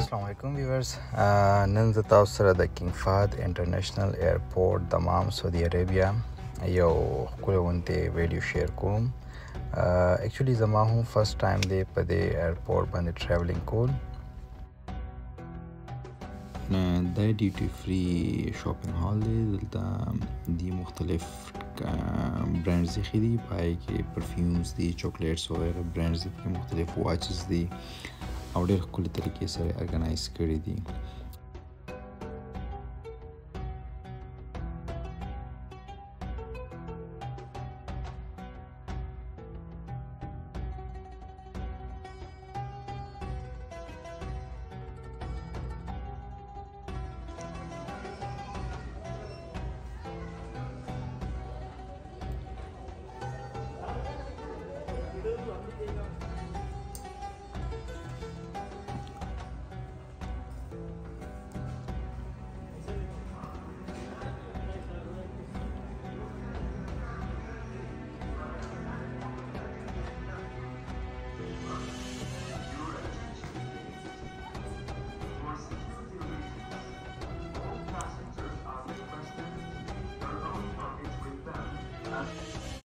Assalamualaikum viewers. نن زه تاسو سره د کینګ فهد انټرنیشنل ایرپورټ دمام سعودي عربیا یو ښکلونته ویډیو شیر کوم. اکچولی زما هم فرست ټایم دی په دې ایرپورټ باندې ټریولینګ کول. دا ډیوټي فری شاپینګ هال دی. دلته دی مختلف برانډز دي پای کې پرفیومز دي، چاکلیټس وغیرہ برانډز دي، مختلف واچز دي او ډېر ښکلي طریقې سره ارګنایز کړي دي.